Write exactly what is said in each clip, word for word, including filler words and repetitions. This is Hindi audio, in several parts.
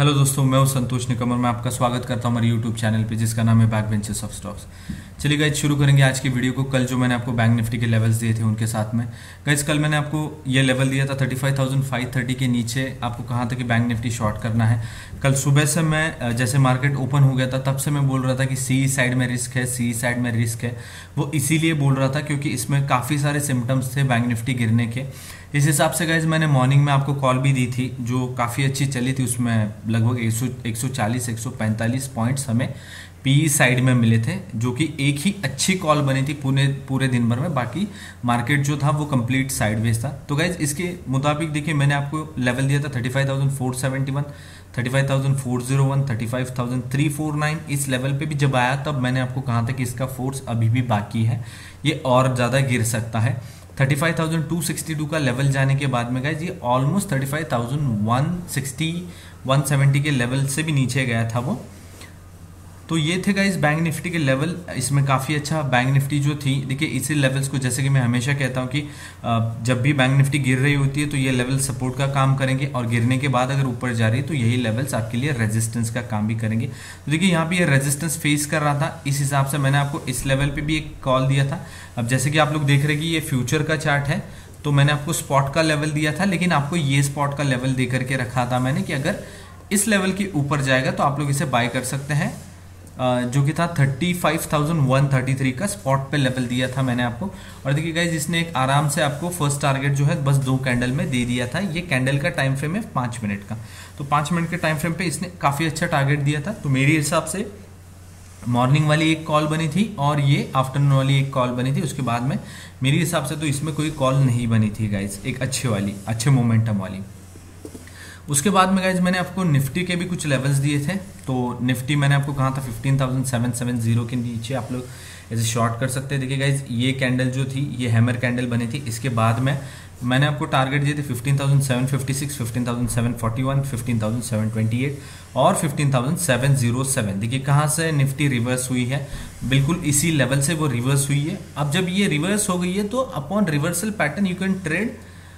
हेलो दोस्तों, मैं हूं संतोष निकम और मैं आपका स्वागत करता हूं हमारे यूट्यूब चैनल पे जिसका नाम है बैक बेंचेस ऑफ स्टॉक्स। चलिए गाइज शुरू करेंगे आज की वीडियो को। कल जो मैंने आपको बैंक निफ्टी के लेवल्स दिए थे उनके साथ में गाइज, कल मैंने आपको ये लेवल दिया था thirty five thousand five thirty के नीचे आपको कहाँ तक कि बैंक निफ्टी शॉर्ट करना है। कल सुबह से मैं जैसे मार्केट ओपन हो गया था तब से मैं बोल रहा था कि सी साइड में रिस्क है, सी साइड में रिस्क है। वो इसीलिए बोल रहा था क्योंकि इसमें काफ़ी सारे सिम्टम्स थे बैंक निफ्टी गिरने के। इस हिसाब से गाइज मैंने मॉर्निंग में आपको कॉल भी दी थी जो काफ़ी अच्छी चली थी। उसमें लगभग एक सौ चालीस एक सौ पैंतालीस पॉइंट्स हमें पी साइड में मिले थे, जो कि एक ही अच्छी कॉल बनी थी पूरे पूरे दिन भर में। बाकी मार्केट जो था वो कंप्लीट साइडवेज था। तो गाइज इसके मुताबिक देखिए मैंने आपको लेवल दिया था thirty five thousand four seventy one, thirty five thousand four zero one, thirty five thousand three four nine. इस लेवल पे भी जब आया तब मैंने आपको कहा था कि इसका फोर्स अभी भी बाकी है, ये और ज़्यादा गिर सकता है। Thirty five thousand two sixty two का लेवल जाने के बाद में गाइज ये almost thirty five thousand one sixty one seventy के लेवल से भी नीचे गया था वो। तो ये थे गाइज बैंक निफ्टी के लेवल। इसमें काफ़ी अच्छा बैंक निफ्टी जो थी, देखिए इसी लेवल्स को जैसे कि मैं हमेशा कहता हूँ कि जब भी बैंक निफ्टी गिर रही होती है तो ये लेवल सपोर्ट का काम करेंगे और गिरने के बाद अगर ऊपर जा रही है तो यही लेवल्स आपके लिए रेजिस्टेंस का काम भी करेंगे। तो देखिए यहाँ पे ये रेजिस्टेंस फेस कर रहा था, इस हिसाब से मैंने आपको इस लेवल पे भी एक कॉल दिया था। अब जैसे कि आप लोग देख रहे हैं कि ये फ्यूचर का चार्ट है तो मैंने आपको स्पॉट का लेवल दिया था, लेकिन आपको ये स्पॉट का लेवल दे करके रखा था मैंने कि अगर इस लेवल के ऊपर जाएगा तो आप लोग इसे बाय कर सकते हैं, जो कि था thirty five thousand one thirty three का स्पॉट पे लेवल दिया था मैंने आपको। और देखिए गाइज इसने एक आराम से आपको फर्स्ट टारगेट जो है बस दो कैंडल में दे दिया था। ये कैंडल का टाइम फ्रेम है पाँच मिनट का, तो पाँच मिनट के टाइम फ्रेम पे इसने काफ़ी अच्छा टारगेट दिया था। तो मेरे हिसाब से मॉर्निंग वाली एक कॉल बनी थी और ये आफ्टरनून वाली एक कॉल बनी थी। उसके बाद में मेरे हिसाब से तो इसमें कोई कॉल नहीं बनी थी गाइज, एक अच्छे वाली अच्छे मोमेंटम वाली। उसके बाद में गाइज मैंने आपको निफ्टी के भी कुछ लेवल्स दिए थे। तो निफ्टी मैंने आपको कहा था fifteen thousand seven seven zero के नीचे आप लोग ऐसे शॉर्ट कर सकते हैं। देखिए गाइज ये कैंडल जो थी ये हैमर कैंडल बनी थी। इसके बाद में मैंने आपको टारगेट दिए थे fifteen thousand seven fifty six, fifteen thousand seven forty one, fifteen thousand seven twenty eight और fifteen thousand seven zero seven. देखिए कहाँ से निफ्टी रिवर्स हुई है, बिल्कुल इसी लेवल से वो रिवर्स हुई है। अब जब ये रिवर्स हो गई है तो upon reversal pattern you can trade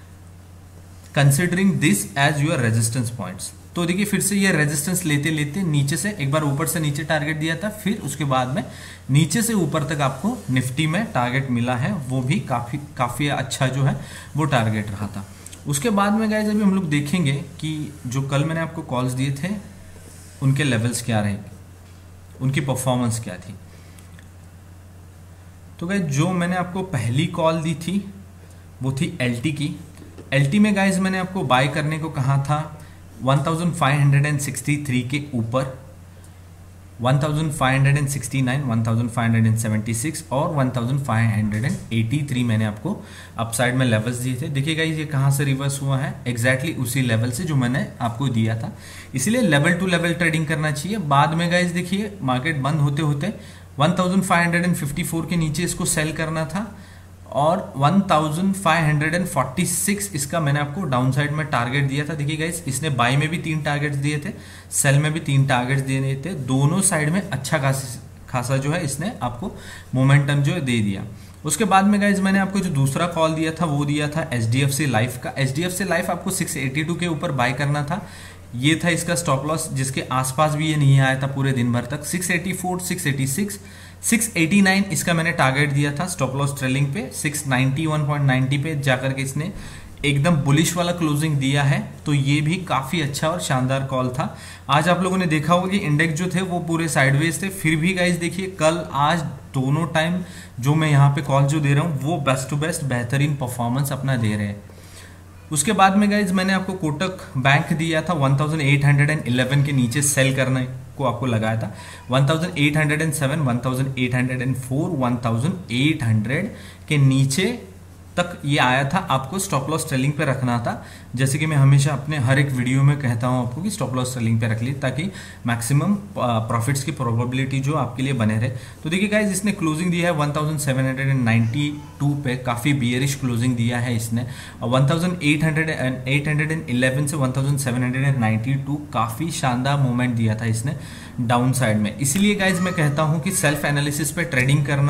considering this as your resistance points. तो देखिए फिर से ये रेजिस्टेंस लेते लेते नीचे से एक बार ऊपर से नीचे टारगेट दिया था, फिर उसके बाद में नीचे से ऊपर तक आपको निफ्टी में टारगेट मिला है, वो भी काफी काफी अच्छा जो है वो टारगेट रहा था। उसके बाद में गाइस अभी हम लोग देखेंगे कि जो कल मैंने आपको कॉल्स दिए थे उनके लेवल्स क्या रहे, उनकी परफॉर्मेंस क्या थी। तो गाइस जो मैंने आपको पहली कॉल दी थी वो थी एलटी की। एलटी में गाइज मैंने आपको बाय करने को कहा था one thousand five hundred sixty three के ऊपर, one thousand five hundred sixty nine, one thousand five hundred seventy six और one thousand five hundred eighty three मैंने आपको अपसाइड में लेवल्स दिए थे। देखिए गाइज ये कहाँ से रिवर्स हुआ है, एग्जैक्टली exactly उसी लेवल से जो मैंने आपको दिया था। इसलिए लेवल टू लेवल ट्रेडिंग करना चाहिए। बाद में गाइज देखिए मार्केट बंद होते होते one thousand five hundred fifty four के नीचे इसको सेल करना था और one thousand five hundred forty six इसका मैंने आपको डाउन साइड में टारगेट दिया था। देखिए गाइस इसने बाई में भी तीन टारगेट्स दिए थे, सेल में भी तीन टारगेट्स दिए थे, दोनों साइड में अच्छा खासा जो है इसने आपको मोमेंटम जो दे दिया। उसके बाद में गाइज मैंने आपको जो दूसरा कॉल दिया था वो दिया था एचडीएफसी लाइफ का। एचडीएफसी लाइफ आपको सिक्स एटी टू के ऊपर बाय करना था, ये था इसका स्टॉप लॉस जिसके आसपास भी ये नहीं आया था पूरे दिन भर तक। Six eighty four, six eighty six, six eighty nine इसका मैंने टारगेट दिया था स्टॉप लॉस ट्रेलिंग पे। Six ninety one point ninety पे जाकर के इसने एकदम बुलिश वाला क्लोजिंग दिया है, तो ये भी काफी अच्छा और शानदार कॉल था। आज आप लोगों ने देखा होगा कि इंडेक्स जो थे वो पूरे साइडवेज थे, फिर भी गाइज देखिए कल आज दोनों टाइम जो मैं यहाँ पे कॉल जो दे रहा हूँ वो बेस्ट टू बेस्ट बेहतरीन परफॉर्मेंस अपना दे रहे हैं। उसके बाद में गाइज मैंने आपको कोटक बैंक दिया था one thousand eight hundred eleven के नीचे सेल करने को आपको लगाया था। One thousand eight hundred seven, one thousand eight hundred four, one thousand eight hundred के नीचे तक ये आया था, आपको स्टॉप लॉस ट्रेलिंग पे रखना था। जैसे कि मैं हमेशा अपने हर एक वीडियो में कहता हूं आपको कि स्टॉप लॉस ट्रेलिंग पे रख ली ताकि मैक्सिमम प्रॉफिट्स की प्रोबेबिलिटी जो आपके लिए बने रहे। तो देखिए गाइज इसने क्लोजिंग दिया है one thousand seven hundred ninety two पे, काफी बियरिश क्लोजिंग दिया है इसने। One thousand eight hundred eight hundred eleven से one thousand seven hundred ninety two काफी शानदार मूवमेंट दिया था इसने डाउन साइड में। इसलिए गाइज मैं कहता हूं कि सेल्फ एनालिसिस पे ट्रेडिंग करना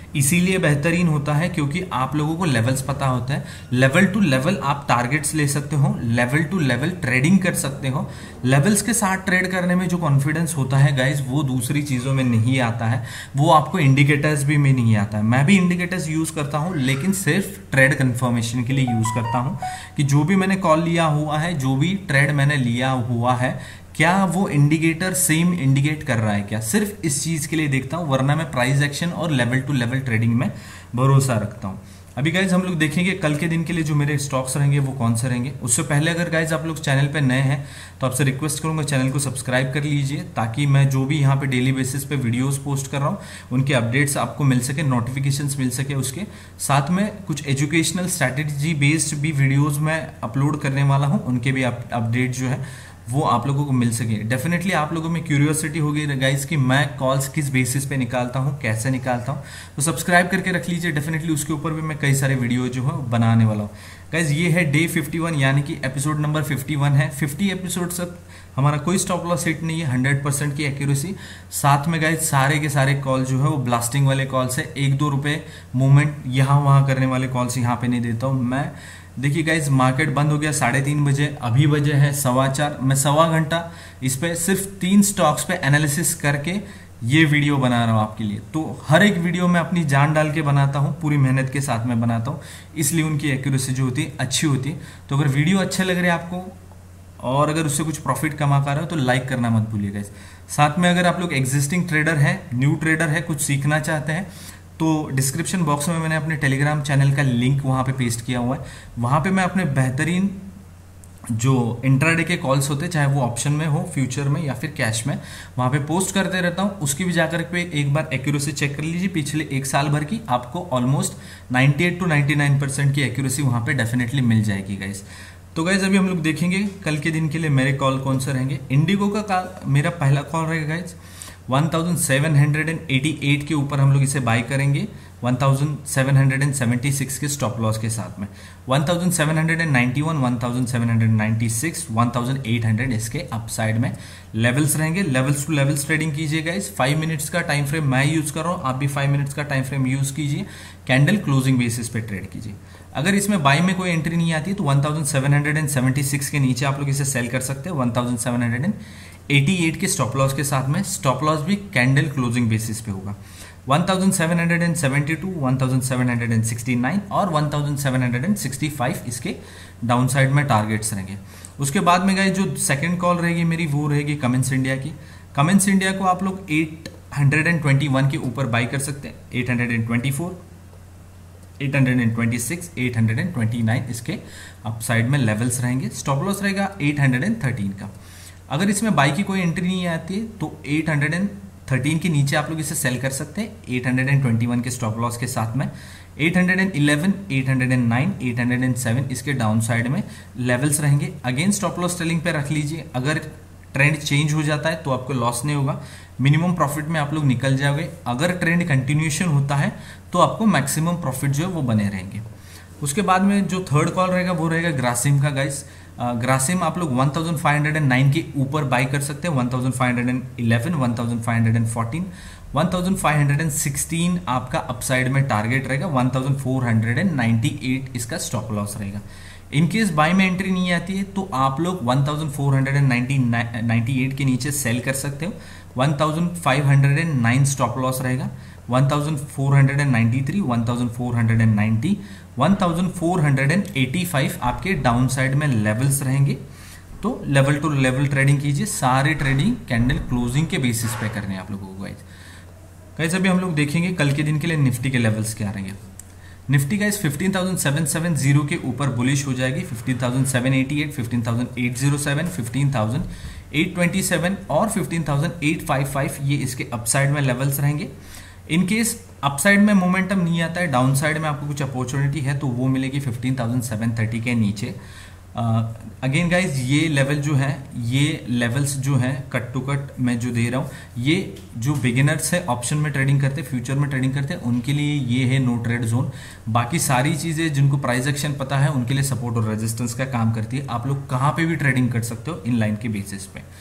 इसीलिए बेहतरीन होता है क्योंकि आप लोगों को लेवल्स पता होता है। लेवल टू लेवल आप टारगेट्स ले सकते हो, लेवल टू लेवल ट्रेडिंग कर सकते हो। लेवल्स के साथ ट्रेड करने में जो कॉन्फिडेंस होता है गाइज, वो दूसरी चीज़ों में नहीं आता है, वो आपको इंडिकेटर्स भी में नहीं आता है। मैं भी इंडिकेटर्स यूज़ करता हूँ, लेकिन सिर्फ ट्रेड कन्फर्मेशन के लिए यूज़ करता हूँ कि जो भी मैंने कॉल लिया हुआ है, जो भी ट्रेड मैंने लिया हुआ है, क्या वो इंडिकेटर सेम इंडिकेट कर रहा है क्या, सिर्फ इस चीज के लिए देखता हूं। वरना मैं प्राइस एक्शन और लेवल टू लेवल ट्रेडिंग में भरोसा रखता हूं। अभी गाइज हम लोग देखेंगे कल के दिन के लिए जो मेरे स्टॉक्स रहेंगे वो कौन से रहेंगे। उससे पहले अगर गाइज आप लोग चैनल पे नए हैं तो आपसे रिक्वेस्ट करूंगा चैनल को सब्सक्राइब कर लीजिए, ताकि मैं जो भी यहाँ पे डेली बेसिस पे वीडियोस पोस्ट कर रहा हूँ उनके अपडेट्स आपको मिल सके, नोटिफिकेशंस मिल सके। उसके साथ में कुछ एजुकेशनल स्ट्रैटेजी बेस्ड भी वीडियोज मैं अपलोड करने वाला हूँ, उनके भी अपडेट जो है वो आप लोगों को मिल सके। डेफिनेटली आप लोगों में क्यूरियोसिटी होगी गाइस कि मैं कॉल्स किस बेसिस पे निकालता हूँ, कैसे निकालता हूँ, तो सब्सक्राइब करके रख लीजिए। डेफिनेटली उसके ऊपर भी मैं कई सारे वीडियो जो है बनाने वाला हूँ। गाइस ये है डे इक्यावन, यानी कि एपिसोड नंबर इक्यावन है। पचास एपिसोड तक हमारा कोई स्टॉप लॉस हिट नहीं है, हंड्रेड परसेंट की एक्यूरेसी। साथ में गाइस सारे के सारे कॉल जो है वो ब्लास्टिंग वाले कॉल्स है, एक दो रुपए मूवमेंट यहाँ वहाँ करने वाले कॉल्स यहाँ पे नहीं देता हूँ मैं। देखिए गाइज मार्केट बंद हो गया साढ़े तीन बजे, अभी बजे है सवा चार। मैं सवा घंटा इस पे सिर्फ तीन स्टॉक्स पे एनालिसिस करके ये वीडियो बना रहा हूँ आपके लिए। तो हर एक वीडियो में अपनी जान डाल के बनाता हूँ, पूरी मेहनत के साथ में बनाता हूँ, इसलिए उनकी एक्यूरेसी जो होती है अच्छी होती है। तो अगर वीडियो अच्छे लग रहे हैं आपको और अगर उससे कुछ प्रॉफिट कमा पा रहे हो तो लाइक करना मत भूलिएगा। साथ में अगर आप लोग एग्जिस्टिंग ट्रेडर है, न्यू ट्रेडर है, कुछ सीखना चाहते हैं तो डिस्क्रिप्शन बॉक्स में मैंने अपने टेलीग्राम चैनल का लिंक वहाँ पे पेस्ट किया हुआ है। वहाँ पे मैं अपने बेहतरीन जो इंट्राडे के कॉल्स होते हैं, चाहे वो ऑप्शन में हो, फ्यूचर में या फिर कैश में, वहाँ पे पोस्ट करते रहता हूँ। उसकी भी जाकर पे एक बार एक्यूरेसी चेक कर लीजिए पिछले एक साल भर की, आपको ऑलमोस्ट अट्ठानवे टू निन्यानवे परसेंट की एक्यूरेसी वहाँ पे डेफिनेटली मिल जाएगी गाइज। तो गाइज अभी हम लोग देखेंगे कल के दिन के लिए मेरे कॉल कौन से रहेंगे। इंडिगो का मेरा पहला कॉल रहेगा गाइज सत्रह सौ अट्ठासी के ऊपर हम लोग इसे बाय करेंगे सत्रह सौ छिहत्तर के स्टॉप लॉस के साथ में। सत्रह सौ इक्यानवे, सत्रह सौ छियानवे, अठारह सौ इसके अपसाइड में लेवल्स रहेंगे। लेवल्स टू लेवल्स ट्रेडिंग कीजिएगा। इस फाइव मिनट्स का टाइम फ्रेम मैं यूज कर रहा हूँ, आप भी फाइव मिनट्स का टाइम फ्रेम यूज कीजिए। कैंडल क्लोजिंग बेसिस पे ट्रेड कीजिए। अगर इसमें बाई में कोई एंट्री नहीं आती है तो सत्रह सौ छिहत्तर के नीचे आप लोग इसे सेल कर सकते हैं सत्रह सौ अट्ठासी के स्टॉप लॉस के साथ में। स्टॉप लॉस भी कैंडल क्लोजिंग बेसिस पे होगा। सत्रह सौ बहत्तर, सत्रह सौ उनहत्तर और सत्रह सौ पैंसठ इसके डाउन साइड में टारगेट्स रहेंगे। उसके बाद में गाइस जो सेकंड कॉल रहेगी मेरी वो रहेगी कमेंस इंडिया की। कमेंस इंडिया को आप लोग आठ सौ इक्कीस के ऊपर बाई कर सकते हैं। आठ सौ चौबीस, आठ सौ छब्बीस, आठ सौ उनतीस इसके अपसाइड में लेवल्स रहेंगे। स्टॉप लॉस रहेगा आठ सौ तेरह का। अगर इसमें बाई की कोई एंट्री नहीं आती है तो आठ सौ तेरह के नीचे आप लोग इसे सेल कर सकते हैं आठ सौ इक्कीस के स्टॉप लॉस के साथ में। आठ सौ ग्यारह, आठ सौ नौ, आठ सौ सात इसके डाउन साइड में लेवल्स रहेंगे। अगेन स्टॉप लॉस सेलिंग पे रख लीजिए। अगर ट्रेंड चेंज हो जाता है तो आपको लॉस नहीं होगा, मिनिमम प्रॉफिट में आप लोग निकल जाओगे। अगर ट्रेंड कंटिन्यूएशन होता है तो आपको मैक्सिमम प्रॉफिट जो है वो बने रहेंगे। उसके बाद में जो थर्ड कॉल रहेगा वो रहेगा ग्रासिम का गाइस। ग्रासिम आप लोग पंद्रह सौ नौ के ऊपर बाई कर सकते हैं। पंद्रह सौ ग्यारह, पंद्रह सौ चौदह, पंद्रह सौ सोलह आपका अपसाइड में टारगेट रहेगा। चौदह सौ अट्ठानवे इसका स्टॉप लॉस रहेगा। इनकेस बाई में एंट्री नहीं आती है तो आप लोग चौदह सौ अट्ठानवे के नीचे सेल कर सकते हो। पंद्रह सौ नौ स्टॉप लॉस रहेगा। चौदह सौ तिरानवे, चौदह सौ नब्बे, चौदह सौ पचासी आपके डाउन साइड में लेवल्स रहेंगे। तो लेवल टू लेवल ट्रेडिंग कीजिए। सारे ट्रेडिंग कैंडल क्लोजिंग के बेसिस पे करने हैं आप लोगों को गाइस। गाइस अभी हम लोग देखेंगे कल के दिन के लिए निफ्टी के लेवल्स क्या रहेंगे। निफ्टी गाइस पंद्रह हज़ार सात सौ सत्तर के ऊपर बुलिश हो जाएगी। पंद्रह हज़ार सात सौ अट्ठासी, पंद्रह हज़ार आठ सौ सात, पंद्रह हज़ार आठ सौ सत्ताईस और पंद्रह हज़ार आठ सौ पचपन ये इसके अपसाइड में लेवल्स रहेंगे। इनकेस अपसाइड में मोमेंटम नहीं आता है, डाउन साइड में आपको कुछ अपॉर्चुनिटी है तो वो मिलेगी पंद्रह हज़ार सात सौ तीस के नीचे। अगेन गाइज ये लेवल जो है, ये लेवल्स जो हैं कट टू कट मैं जो दे रहा हूँ, ये जो बिगिनर्स है ऑप्शन में ट्रेडिंग करते हैं, फ्यूचर में ट्रेडिंग करते हैं, उनके लिए ये है नो ट्रेड जोन। बाकी सारी चीज़ें जिनको प्राइस एक्शन पता है उनके लिए सपोर्ट और रेजिस्टेंस का काम करती है। आप लोग कहाँ पे भी ट्रेडिंग कर सकते हो इन लाइन के बेसिस पे।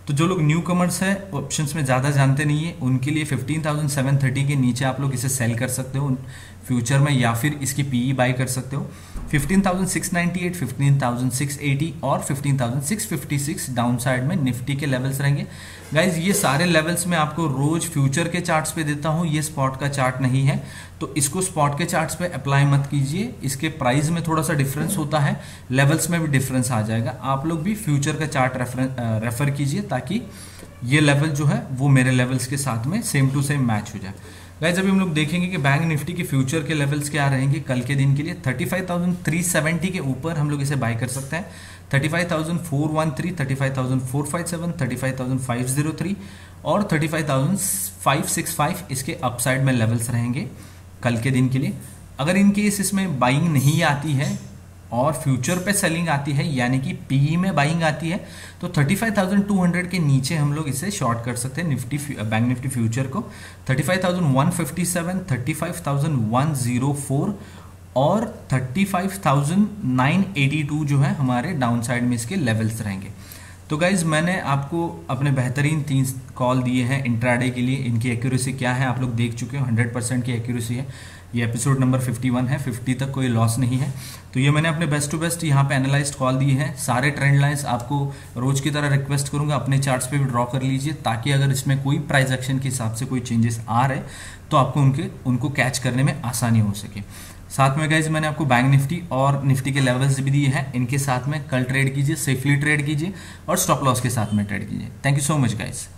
तो जो लोग न्यू कमर्स है ऑप्शंस में ज़्यादा जानते नहीं है उनके लिए फिफ्टीन थाउजेंड सेवन थर्टी के नीचे आप लोग इसे सेल कर सकते हो फ्यूचर में, या फिर इसकी पीई बाई कर सकते हो। Fifteen thousand six ninety eight, fifteen thousand six eighty और fifteen thousand six fifty six down side में निफ्टी के लेवल्स रहेंगे। गाइज ये सारे लेवल्स मैं आपको रोज फ्यूचर के चार्ट्स पे देता हूँ, ये स्पॉट का चार्ट नहीं है, तो इसको स्पॉट के चार्ट्स पे अप्लाई मत कीजिए। इसके प्राइस में थोड़ा सा डिफरेंस होता है, लेवल्स में भी डिफरेंस आ जाएगा। आप लोग भी फ्यूचर का चार्ट रेफर रेफर कीजिए ताकि ये लेवल जो है वो मेरे लेवल्स के साथ में सेम टू सेम मैच हो जाए। गाइज अभी हम लोग देखेंगे कि बैंक निफ्टी के फ्यूचर के लेवल्स क्या रहेंगे कल के दिन के लिए। Thirty five thousand three seventy के ऊपर हम लोग इसे बाय कर सकते हैं, thirty five thousand four one three, thirty five thousand four five seven, thirty five thousand five zero three और thirty five thousand five six five इसके अपसाइड में लेवल्स रहेंगे कल के दिन के लिए। अगर इन केस इसमें बाइंग नहीं आती है और फ्यूचर पे सेलिंग आती है यानी कि पीई में बाइंग आती है तो thirty five thousand two hundred के नीचे हम लोग इसे शॉर्ट कर सकते हैं निफ्टी बैंक निफ्टी फ्यूचर को। Thirty five thousand one fifty seven, thirty five thousand one zero four और thirty five thousand nine eighty two जो है हमारे डाउन साइड में इसके लेवल्स रहेंगे। तो गाइज मैंने आपको अपने बेहतरीन तीन कॉल दिए हैं इंट्राडे के लिए, इनकी एक्यूरेसी क्या है आप लोग देख चुके हो, हंड्रेड परसेंट की एक्यूरेसी है। ये एपिसोड नंबर फिफ्टी वन है, फिफ्टी तक कोई लॉस नहीं है। तो ये मैंने अपने बेस्ट टू बेस्ट यहाँ पे एनालाइज्ड कॉल दिए हैं। सारे ट्रेंड लाइंस आपको रोज की तरह रिक्वेस्ट करूंगा अपने चार्ट्स पे भी ड्रॉ कर लीजिए ताकि अगर इसमें कोई प्राइस एक्शन के हिसाब से कोई चेंजेस आ रहे तो आपको उनके उनको कैच करने में आसानी हो सके। साथ में गाइज मैंने आपको बैंक निफ्टी और निफ्टी के लेवल्स भी दिए हैं, इनके साथ में कल ट्रेड कीजिए, सेफली ट्रेड कीजिए और स्टॉप लॉस के साथ में ट्रेड कीजिए। Thank you so much guys.